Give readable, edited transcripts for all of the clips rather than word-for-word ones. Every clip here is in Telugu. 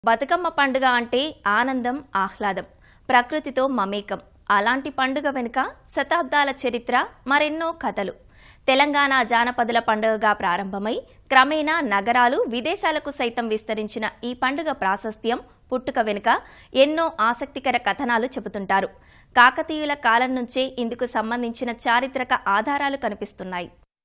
బతుకమ్మ పండుగ అంటే ఆనందం, ఆహ్లాదం, ప్రకృతితో మమేకం. అలాంటి పండుగ వెనుక శతాబ్దాల చరిత్ర, మరెన్నో కథలు. తెలంగాణ జానపదుల పండుగగా ప్రారంభమై క్రమేణా నగరాలు, విదేశాలకు సైతం విస్తరించిన ఈ పండుగ ప్రాశస్త్యం, పుట్టుక వెనుక ఎన్నో ఆసక్తికర కథనాలు చెబుతుంటారు. కాకతీయుల కాలం నుంచే ఇందుకు సంబంధించిన చారిత్రక ఆధారాలు కనిపిస్తున్నాయి.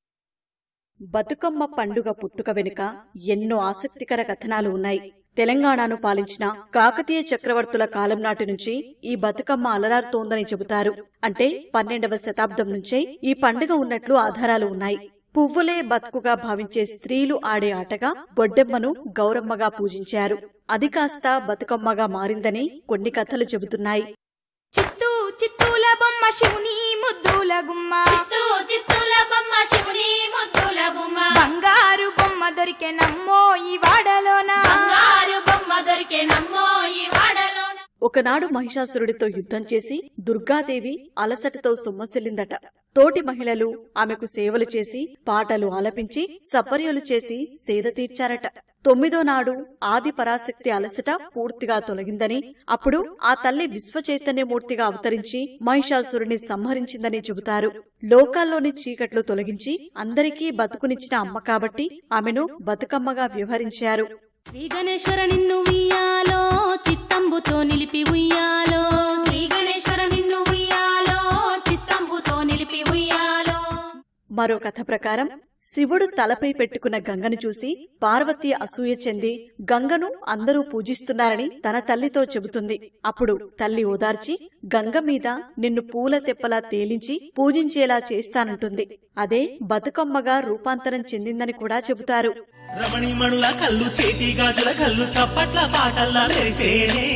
బతుకమ్మ పండుగ పుట్టుక వెనుక ఎన్నో ఆసక్తికర కథనాలు ఉన్నాయి. తెలంగాణను పాలించిన కాకతీయ చక్రవర్తుల కాలం నాటి నుంచి ఈ బతుకమ్మ అలరారుతోందని చెబుతారు. అంటే 12వ శతాబ్దం నుంచే ఈ పండుగ ఉన్నట్లు ఆధారాలు ఉన్నాయి. పువ్వులే బతుకుగా భావించే స్త్రీలు ఆడే ఆటగా బొడ్డెమ్మను గౌరమ్మగా పూజించారు. అది కాస్త బతుకమ్మగా మారిందని కొన్ని కథలు చెబుతున్నాయి. చిత్తూల బొమ్మ శివుని ముద్దుల గుమ్మ, చిత్తూల బొమ్మ శివుని ముద్దుల గుమ్మ, బంగారు బొమ్మ దొరికే నమ్మో ఈ వాడలోన, బంగారు బొమ్మ దొరికే నమ్మో ఈ వాడలోన. ఒకనాడు మహిషాసురుడితో యుద్ధం చేసి దుర్గాదేవి అలసటతో సొమ్మసిల్లిందట. తోటి మహిళలు ఆమెకు సేవలు చేసి, పాటలు ఆలపించి, సపర్యలు చేసి సేద తీర్చారట. 9వ నాడు ఆది పరాశక్తి అలసట పూర్తిగా తొలగిందని, అప్పుడు ఆ తల్లి విశ్వచైతన్యమూర్తిగా అవతరించి మహిషాసురుని సంహరించిందని చెబుతారు. లోకాల్లోని చీకట్లు తొలగించి అందరికీ బతుకునిచ్చిన అమ్మ కాబట్టి ఆమెను బతుకమ్మగా వ్యవహరించారు. శ్రీ గణేశ్వర నిన్ను ఉయ్యాలో, చిత్తంబుతో నిలిపి ఉయ్యాలో, శ్రీ గణేశ్వర నిన్ను ఉయ్యాలో, చిత్తంబుతో నిలిపి ఉయ్యాలో. మరో కథ ప్రకారం శివుడు తలపై పెట్టుకున్న గంగను చూసి పార్వతి అసూయ చెంది గంగను అందరూ పూజిస్తున్నారని తన తల్లితో చెబుతుంది. అప్పుడు తల్లి ఓదార్చి గంగ మీద నిన్ను పూల తెప్పలా తేలించి పూజించేలా చేస్తానంటుంది. అదే బతుకమ్మగా రూపాంతరం చెందిందని కూడా చెబుతారు. రమణిమణుల కళ్ళు, చేతి గాజుల కళ్ళు, చప్పట్ల పాటల్లా మెరిసేనే.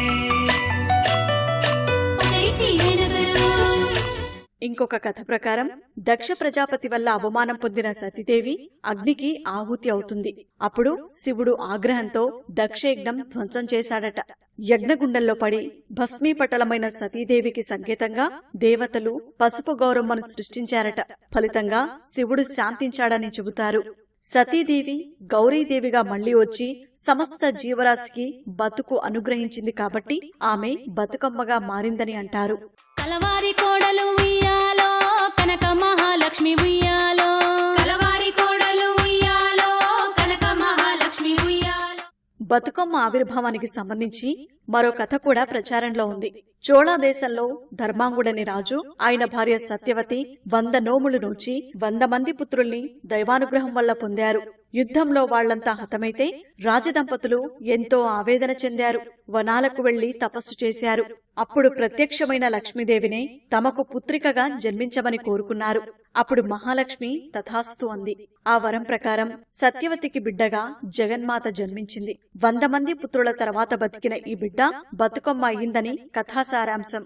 ఇంకొక కథ ప్రకారం దక్ష ప్రజాపతి వల్ల అవమానం పొందిన సతీదేవి అగ్నికి ఆహుతి అవుతుంది. అప్పుడు శివుడు ఆగ్రహంతో దక్షయజ్ఞం ధ్వంసం చేశాడట. యజ్ఞగుండంలో పడి భస్మీపటలమైన సతీదేవికి సంకేతంగా దేవతలు పసుపు గౌరమ్మను సృష్టించారట. ఫలితంగా శివుడు శాంతించాడని చెబుతారు. సతీదేవి గౌరీదేవిగా మళ్లీ వచ్చి సమస్త జీవరాశికి బతుకు అనుగ్రహించింది కాబట్టి ఆమె బతుకమ్మగా మారిందని అంటారు. కలవారి కోడలు ఉయ్యాలో, కనక మహాలక్ష్మి ఉయ్యాలో, కలవారి కోడలు ఉయ్యాలో, కనక మహాలక్ష్మి ఉయ్యాలో. బతుకమ్మ ఆవిర్భావానికి సంబంధించి మరో కథ కూడా ప్రచారంలో ఉంది. చోళా దేశంలో ధర్మాంగుడని రాజు, ఆయన భార్య సత్యవతి 100 నోములు నోచి 100 మంది పుత్రుల్ని దైవానుగ్రహం వల్ల పొందారు. యుద్ధంలో వాళ్లంతా హతమైతే రాజదంపతులు ఎంతో ఆవేదన చెందారు. వనాలకు వెళ్లి తపస్సు చేశారు. అప్పుడు ప్రత్యక్షమైన లక్ష్మీదేవినే తమకు పుత్రికగా జన్మించమని కోరుకున్నారు. అప్పుడు మహాలక్ష్మి తథాస్తు అంది. ఆ వరం ప్రకారం సత్యవతికి బిడ్డగా జగన్మాత జన్మించింది. 100 మంది పుత్రుల తర్వాత బతికిన ఈ బిడ్డ బతుకమ్మ అయ్యిందని కథాసారాంశం.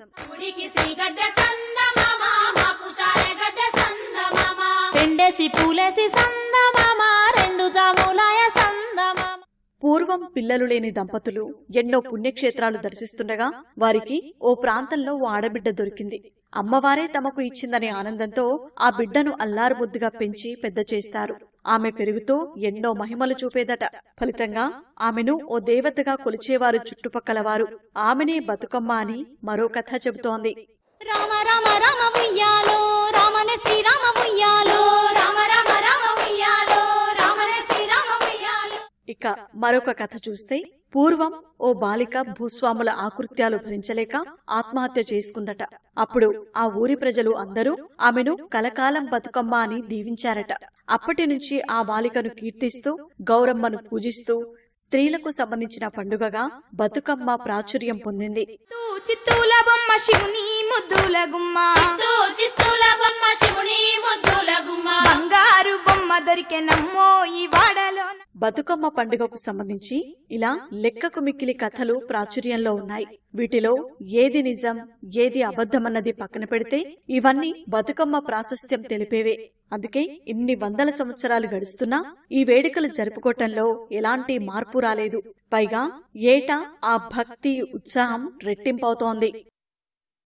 పూర్వం పిల్లలు లేని దంపతులు ఎన్నో పుణ్యక్షేత్రాలు దర్శిస్తుండగా వారికి ఓ ప్రాంతంలో ఓ ఆడబిడ్డ దొరికింది. అమ్మవారే తమకు ఇచ్చిందనే ఆనందంతో ఆ బిడ్డను అల్లారుముద్దుగా పెంచి పెద్ద చేస్తారు. ఆమె పెరుగుతూ ఎన్నో మహిమలు చూపేదట. ఫలితంగా ఆమెను ఓ దేవతగా కొలిచేవారు చుట్టుపక్కల వారు. ఆమెనే బతుకమ్మ అని మరో కథ చెబుతోంది. రామ రామ రామ ఉయ్యాలో, రామనే శ్రీరామ ఉయ్యాలో, రామ రామ రామ ఉయ్యాలో, రామనే శ్రీరామ ఉయ్యాలో. ఇక మరొక కథ చూస్తే పూర్వం ఓ బాలిక భూస్వాముల ఆకృత్యాలు భరించలేక ఆత్మహత్య చేసుకుందట. అప్పుడు ఆ ఊరి ప్రజలు అందరూ ఆమెను కలకాలం బతుకమ్మ అని దీవించారట. అప్పటి నుంచి ఆ బాలికను కీర్తిస్తూ గౌరమ్మను పూజిస్తూ స్త్రీలకు సంబంధించిన పండుగగా బతుకమ్మ ప్రాచుర్యం పొందింది. చిత్తూల బొమ్మ శివుని ముద్దుల గుమ్మ, చిత్తూల బొమ్మ శివుని ముద్దుల గుమ్మ, బంగారు బొమ్మ దొరికే నమ్మో ఈ వాడలోన. బతుకమ్మ పండుగకు సంబంధించి ఇలా లెక్కకు మిక్కిలి కథలు ప్రాచుర్యంలో ఉన్నాయి. వీటిలో ఏది నిజం, ఏది అబద్ధమన్నది పక్కన పెడితే ఇవన్నీ బతుకమ్మ ప్రాశస్త్యం తెలిపేవే. అందుకే ఇన్ని వందల సంవత్సరాలు గడుస్తున్నా ఈ వేడుకలు జరుపుకోవటంలో ఎలాంటి మార్పు రాలేదు. పైగా ఏటా ఆ భక్తి, ఉత్సాహం రెట్టింపవుతోంది.